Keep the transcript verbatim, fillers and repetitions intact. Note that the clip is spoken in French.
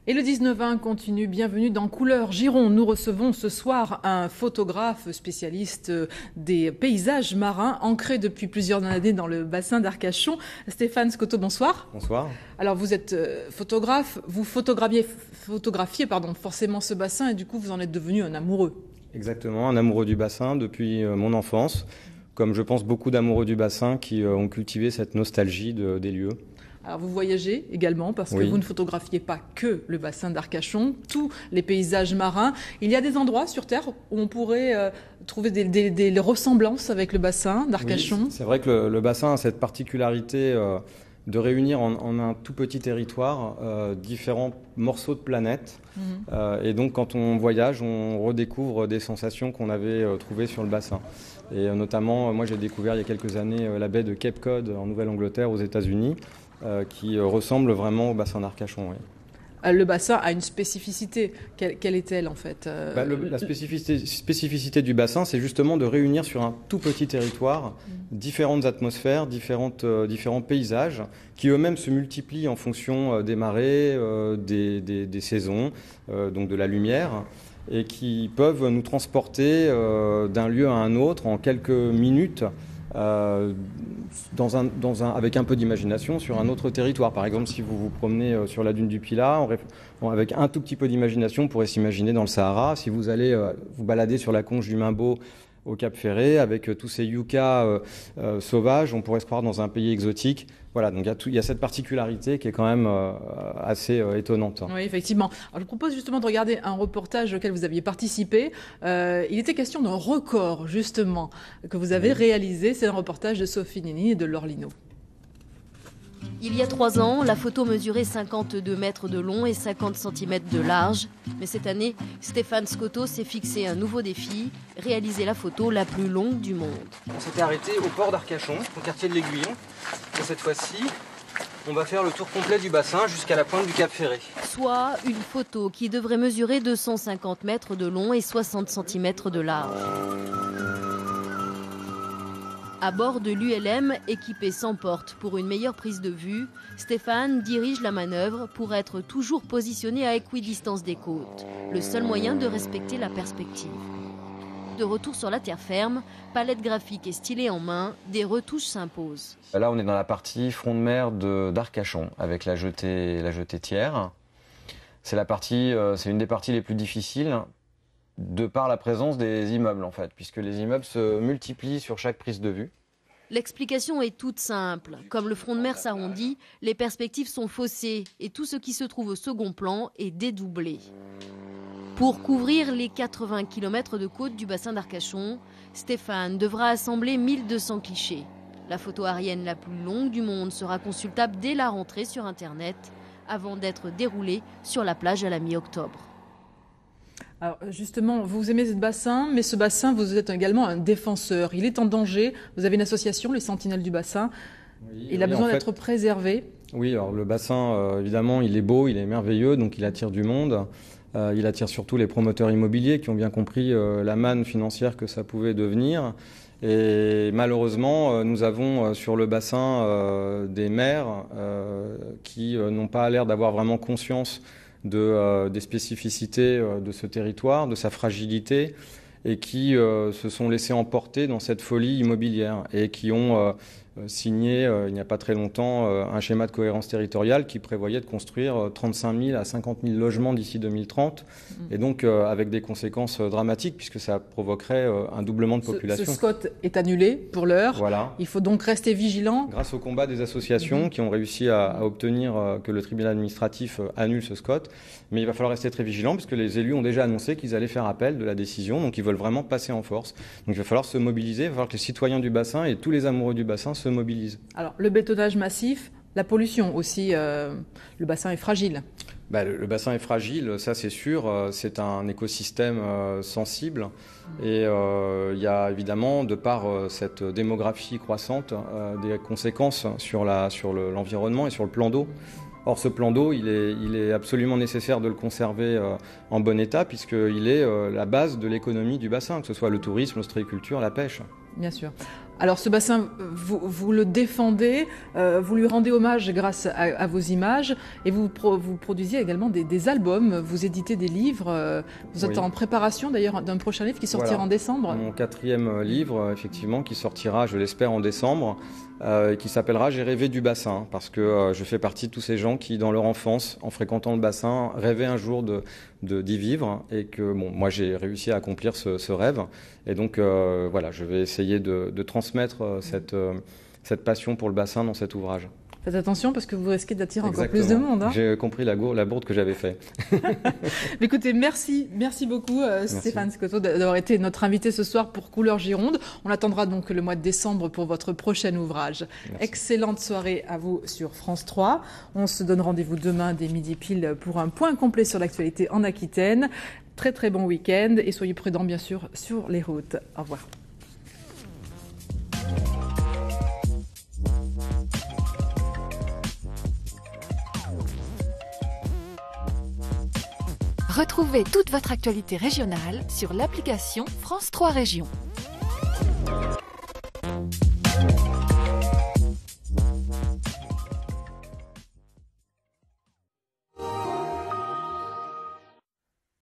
Et le dix-neuf vingt continue. Bienvenue dans Couleurs Giron. Nous recevons ce soir un photographe spécialiste des paysages marins, ancré depuis plusieurs années dans le bassin d'Arcachon. Stéphane Scotto, bonsoir. Bonsoir. Alors vous êtes photographe, vous photographiez, photographiez pardon, forcément ce bassin et du coup vous en êtes devenu un amoureux. Exactement, un amoureux du bassin depuis mon enfance, comme je pense beaucoup d'amoureux du bassin qui ont cultivé cette nostalgie de, des lieux. Alors vous voyagez également parce que oui. vous ne photographiez pas que le bassin d'Arcachon, tous les paysages marins. Il y a des endroits sur Terre où on pourrait euh, trouver des, des, des ressemblances avec le bassin d'Arcachon. Oui, c'est vrai que le, le bassin a cette particularité euh, de réunir en, en un tout petit territoire euh, différents morceaux de planète. Mmh. Euh, et donc quand on voyage, on redécouvre des sensations qu'on avait euh, trouvées sur le bassin. Et euh, notamment, moi j'ai découvert il y a quelques années euh, la baie de Cape Cod en Nouvelle-Angleterre aux États-Unis. Euh, qui euh, ressemble vraiment au bassin d'Arcachon. Oui. Euh, le bassin a une spécificité. Quelle, quelle est-elle en fait euh... bah, le, La spécificité, spécificité du bassin, c'est justement de réunir sur un tout petit territoire mmh. différentes atmosphères, différentes, euh, différents paysages qui eux-mêmes se multiplient en fonction euh, des marées, euh, des, des, des saisons, euh, donc de la lumière, et qui peuvent nous transporter euh, d'un lieu à un autre en quelques minutes. Euh, dans un, dans un, avec un peu d'imagination sur un autre territoire. Par exemple, si vous vous promenez euh, sur la dune du Pilat, on, on, avec un tout petit peu d'imagination, on pourrait s'imaginer dans le Sahara. Si vous allez euh, vous balader sur la conche du Minbo au Cap Ferret, avec euh, tous ces yuccas euh, euh, sauvages, on pourrait se croire dans un pays exotique. Voilà, donc il y, y a cette particularité qui est quand même euh, assez euh, étonnante. Oui, effectivement. Alors, je vous propose justement de regarder un reportage auquel vous aviez participé. Euh, il était question d'un record, justement, que vous avez oui. réalisé. C'est un reportage de Sophie Nini et de Laure Lino. Il y a trois ans, la photo mesurait cinquante-deux mètres de long et cinquante centimètres de large. Mais cette année, Stéphane Scotto s'est fixé un nouveau défi, réaliser la photo la plus longue du monde. On s'était arrêté au port d'Arcachon, au quartier de l'Aiguillon. Et cette fois-ci, on va faire le tour complet du bassin jusqu'à la pointe du Cap Ferret. Soit une photo qui devrait mesurer deux cent cinquante mètres de long et soixante centimètres de large. À bord de l'U L M, équipé sans porte pour une meilleure prise de vue, Stéphane dirige la manœuvre pour être toujours positionné à équidistance des côtes, le seul moyen de respecter la perspective. De retour sur la terre ferme, palette graphique et stylet en main, des retouches s'imposent. Là, on est dans la partie front de mer de, d'Arcachon, avec la jetée, la jetée tiers. C'est la partie, euh, c'est une des parties les plus difficiles, de par la présence des immeubles, en fait, puisque les immeubles se multiplient sur chaque prise de vue. L'explication est toute simple. Comme le front de mer s'arrondit, les perspectives sont faussées et tout ce qui se trouve au second plan est dédoublé. Pour couvrir les quatre-vingts kilomètres de côte du bassin d'Arcachon, Stéphane devra assembler mille deux cents clichés. La photo aérienne la plus longue du monde sera consultable dès la rentrée sur Internet, avant d'être déroulée sur la plage à la mi-octobre. Alors justement, vous aimez ce bassin, mais ce bassin, vous êtes également un défenseur. Il est en danger. Vous avez une association, les Sentinelles du bassin. Oui, il a oui, besoin en d'être fait, préservé. Oui, alors le bassin, euh, évidemment, il est beau, il est merveilleux, donc il attire du monde. Euh, il attire surtout les promoteurs immobiliers qui ont bien compris euh, la manne financière que ça pouvait devenir. Et malheureusement, euh, nous avons euh, sur le bassin euh, des maires euh, qui euh, n'ont pas l'air d'avoir vraiment conscience De, euh, des spécificités euh, de ce territoire, de sa fragilité, et qui euh, se sont laissés emporter dans cette folie immobilière et qui ont euh, signé euh, il n'y a pas très longtemps euh, un schéma de cohérence territoriale qui prévoyait de construire euh, trente-cinq mille à cinquante mille logements d'ici deux mille trente, mmh. et donc euh, avec des conséquences euh, dramatiques puisque ça provoquerait euh, un doublement de population. Ce, ce SCOT est annulé pour l'heure. Voilà. Il faut donc rester vigilant. Grâce au combat des associations mmh. qui ont réussi à, à obtenir euh, que le tribunal administratif euh, annule ce SCOT, mais il va falloir rester très vigilant puisque les élus ont déjà annoncé qu'ils allaient faire appel de la décision, donc ils veulent vraiment passer en force. Donc il va falloir se mobiliser, il va falloir que les citoyens du bassin et tous les amoureux du bassin se mobilisent. Alors le bétonnage massif, la pollution aussi, euh, le bassin est fragile. Bah, le, le bassin est fragile, ça c'est sûr, euh, c'est un écosystème euh, sensible et euh, il y a évidemment, de par euh, cette démographie croissante, euh, des conséquences sur, la, sur le, l'environnement et sur le plan d'eau. Or, ce plan d'eau, il est, il est absolument nécessaire de le conserver euh, en bon état puisqu'il est euh, la base de l'économie du bassin, que ce soit le tourisme, l'ostréiculture, la pêche. Bien sûr. Alors ce bassin, vous, vous le défendez, euh, vous lui rendez hommage grâce à, à vos images et vous, pro, vous produisez également des, des albums, vous éditez des livres, euh, vous êtes oui. en préparation d'ailleurs d'un prochain livre qui sortira voilà. en décembre. Mon quatrième livre, effectivement, qui sortira, je l'espère, en décembre, euh, qui s'appellera « J'ai rêvé du bassin » parce que euh, je fais partie de tous ces gens qui, dans leur enfance, en fréquentant le bassin, rêvaient un jour de, de, d'y vivre et que bon, moi j'ai réussi à accomplir ce, ce rêve. Et donc euh, voilà, je vais essayer de, de transmettre euh, cette, euh, cette passion pour le bassin dans cet ouvrage. Faites attention parce que vous risquez d'attirer encore plus de monde. Hein. J'ai compris la, gourde, la bourde que j'avais fait. Écoutez, merci, merci beaucoup euh, merci. Stéphane Scotto d'avoir été notre invité ce soir pour Couleurs Gironde. On attendra donc le mois de décembre pour votre prochain ouvrage. Merci. Excellente soirée à vous sur France trois. On se donne rendez-vous demain dès midi pile pour un point complet sur l'actualité en Aquitaine. Très très bon week-end et soyez prudents bien sûr sur les routes. Au revoir. Retrouvez toute votre actualité régionale sur l'application France trois Régions.